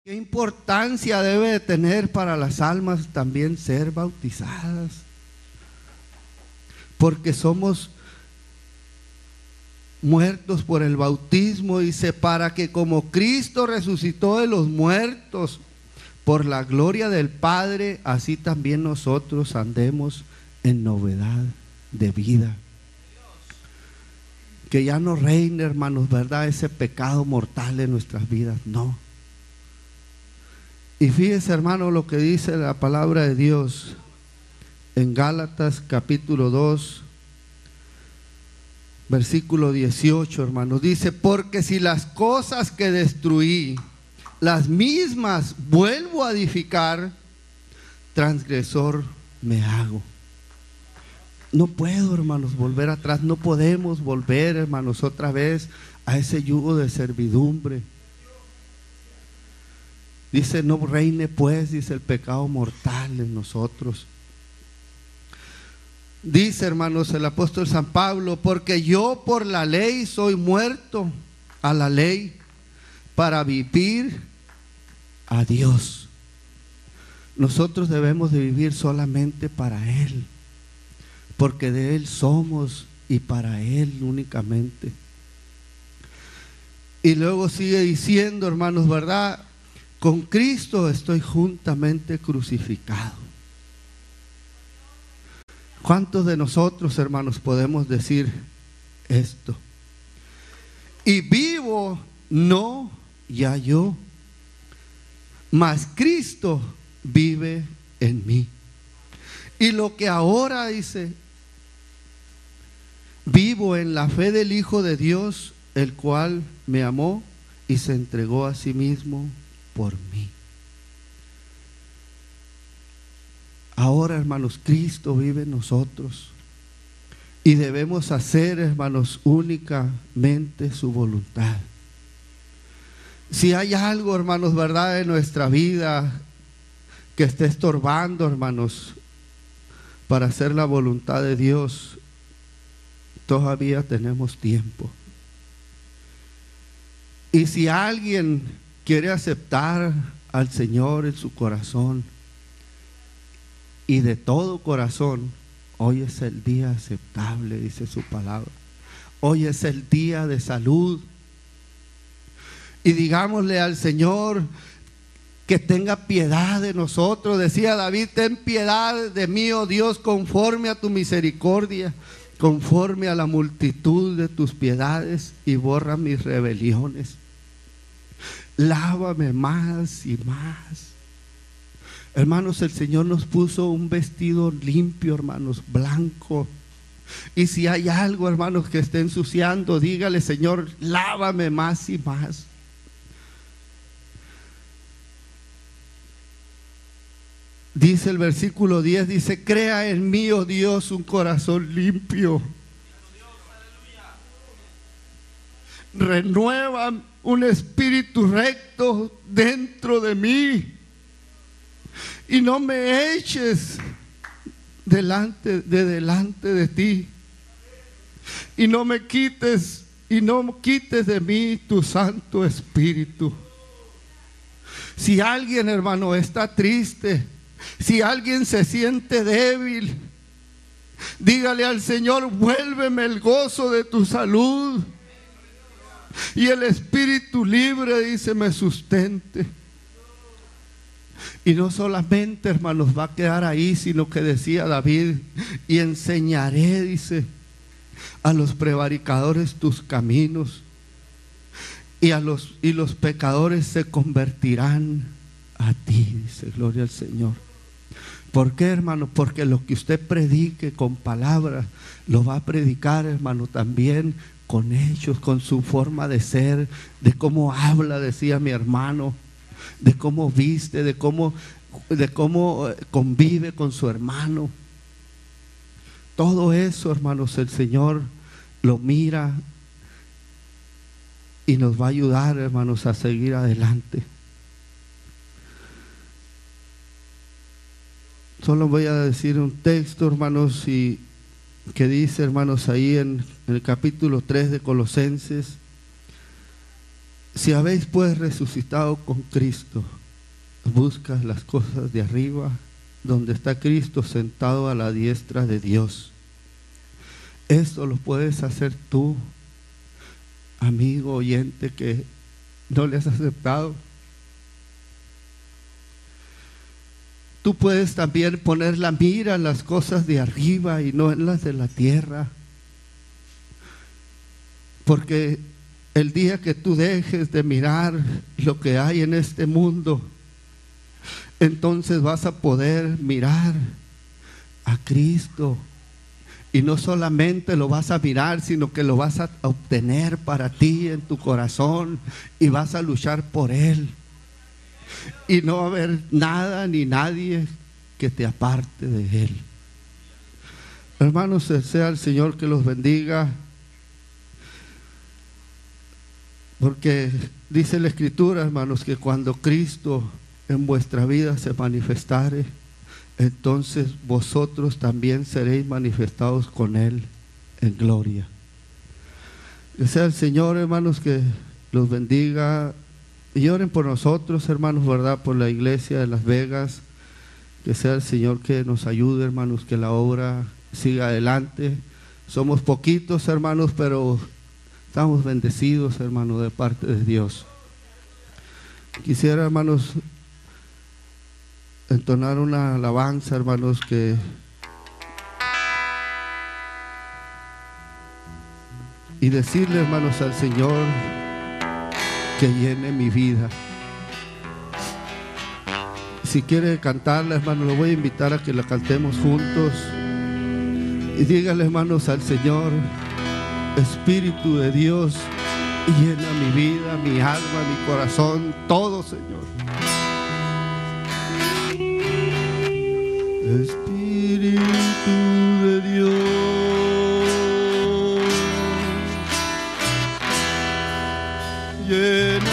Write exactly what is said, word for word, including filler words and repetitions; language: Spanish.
¿Qué importancia debe de tener para las almas también ser bautizadas? Porque somos muertos por el bautismo, dice, para que como Cristo resucitó de los muertos por la gloria del Padre, así también nosotros andemos en novedad de vida. Que ya no reine, hermanos, ¿verdad?, ese pecado mortal en nuestras vidas, no. Y fíjese, hermano, lo que dice la palabra de Dios en Gálatas capítulo dos, versículo dieciocho, hermanos. Dice, porque si las cosas que destruí, las mismas vuelvo a edificar, transgresor me hago. No puedo, hermanos, volver atrás. No podemos volver, hermanos, otra vez a ese yugo de servidumbre. Dice, no reine pues, dice, el pecado mortal en nosotros. Dice, hermanos, el apóstol San Pablo, porque yo por la ley soy muerto a la ley para vivir a Dios. Nosotros debemos de vivir solamente para Él, porque de Él somos y para Él únicamente. Y luego sigue diciendo, hermanos, ¿verdad? Con Cristo estoy juntamente crucificado. ¿Cuántos de nosotros, hermanos, podemos decir esto? Y vivo no ya yo, mas Cristo vive en mí. Y lo que ahora dice, vivo en la fe del Hijo de Dios, el cual me amó y se entregó a sí mismo por mí. Ahora, hermanos, Cristo vive en nosotros y debemos hacer, hermanos, únicamente su voluntad. Si hay algo, hermanos, verdad, en nuestra vida que esté estorbando, hermanos, para hacer la voluntad de Dios, todavía tenemos tiempo. Y si alguien quiere aceptar al Señor en su corazón, y de todo corazón, hoy es el día aceptable, dice su palabra. Hoy es el día de salud. Y digámosle al Señor que tenga piedad de nosotros. Decía David, ten piedad de mí, oh Dios, conforme a tu misericordia, conforme a la multitud de tus piedades, y borra mis rebeliones. Lávame más y más. Hermanos, el Señor nos puso un vestido limpio, hermanos, blanco. Y si hay algo, hermanos, que esté ensuciando, dígale, Señor, lávame más y más. Dice el versículo diez, dice, crea en mí, oh Dios, un corazón limpio. Renueva un espíritu recto dentro de mí. Y no me eches delante de delante de ti. Y no me quites, y no quites de mí tu Santo Espíritu. Si alguien, hermano, está triste, si alguien se siente débil, dígale al Señor, vuélveme el gozo de tu salud. Y el espíritu libre, dice, me sustente. Y no solamente, hermanos, va a quedar ahí, sino que decía David, y enseñaré, dice, a los prevaricadores tus caminos, y a los, y los pecadores se convertirán a ti, dice, gloria al Señor. ¿Por qué, hermano? Porque lo que usted predique con palabras, lo va a predicar, hermano, también con hechos, con su forma de ser, de cómo habla, decía mi hermano, de cómo viste, de cómo, de cómo convive con su hermano. Todo eso, hermanos, el Señor lo mira y nos va a ayudar, hermanos, a seguir adelante. Solo voy a decir un texto, hermanos, y que dice, hermanos, ahí en, en el capítulo tres de Colosenses, Si habéis pues resucitado con Cristo, buscas las cosas de arriba, donde está Cristo sentado a la diestra de Dios. Esto lo puedes hacer tú, amigo oyente, que no le has aceptado. Tú puedes también poner la mira en las cosas de arriba y no en las de la tierra. Porque el día que tú dejes de mirar lo que hay en este mundo, entonces vas a poder mirar a Cristo. Y no solamente lo vas a mirar, sino que lo vas a obtener para ti en tu corazón y vas a luchar por Él. Y no va a haber nada ni nadie que te aparte de Él. Hermanos, sea el Señor que los bendiga. Porque dice la Escritura, hermanos, que cuando Cristo en vuestra vida se manifestare, entonces vosotros también seréis manifestados con Él en gloria. Que sea el Señor, hermanos, que los bendiga. Y oren por nosotros, hermanos, ¿verdad? Por la iglesia de Las Vegas. Que sea el Señor que nos ayude, hermanos, que la obra siga adelante. Somos poquitos, hermanos, pero estamos bendecidos, hermanos, de parte de Dios. Quisiera, hermanos, entonar una alabanza, hermanos, que y decirle, hermanos, al Señor que llene mi vida. Si quiere cantarla, hermanos, lo voy a invitar a que la cantemos juntos. Y dígale, hermanos, al Señor: Espíritu de Dios, llena mi vida, mi alma, mi corazón, todo, Señor. Espíritu de Dios, llena